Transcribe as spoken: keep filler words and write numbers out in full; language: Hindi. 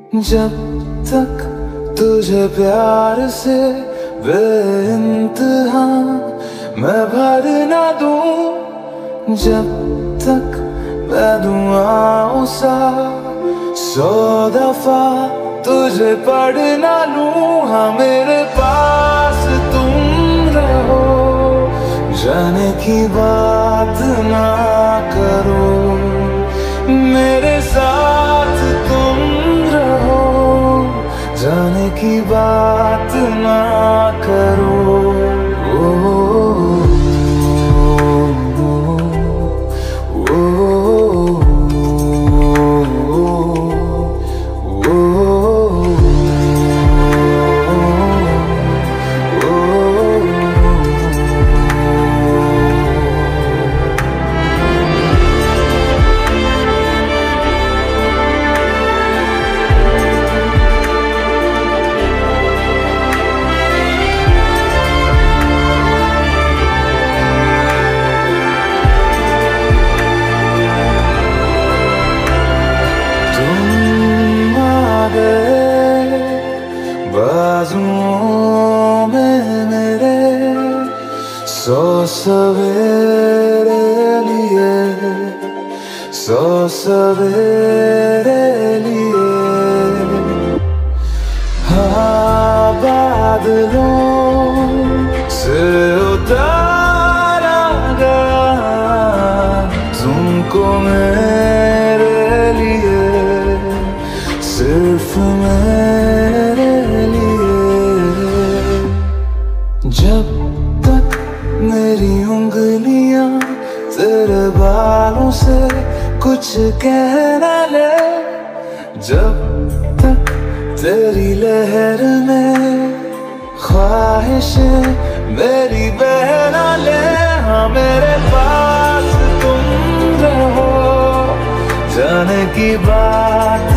जब तक तुझे प्यार से बेइंतहा मैं भर ना दूं, जब तक मैं दुआओं सा सौ दफा तुझे पढ़ ना लूं। हाँ मेरे पास तुम रहो, जाने की बात ना करो, मेरे साथ तुम रहो, जाने की बात ना करो। ओ, ओ, ओ, बाजुओं में मेरे सौ सवेरे लिए, सौ सवेरे लिए। हाँ बादलों से उतारा गया तुमको मेरे लिए, सिर्फ मेरे लिए। जब तक मेरी उंगलियां तेरे बालों से कुछ कह न ले, जब तक तेरी लहर में ख्वाहिशें मेरी बह न ले। हाँ मेरे पास तुम रहो, जाने की बात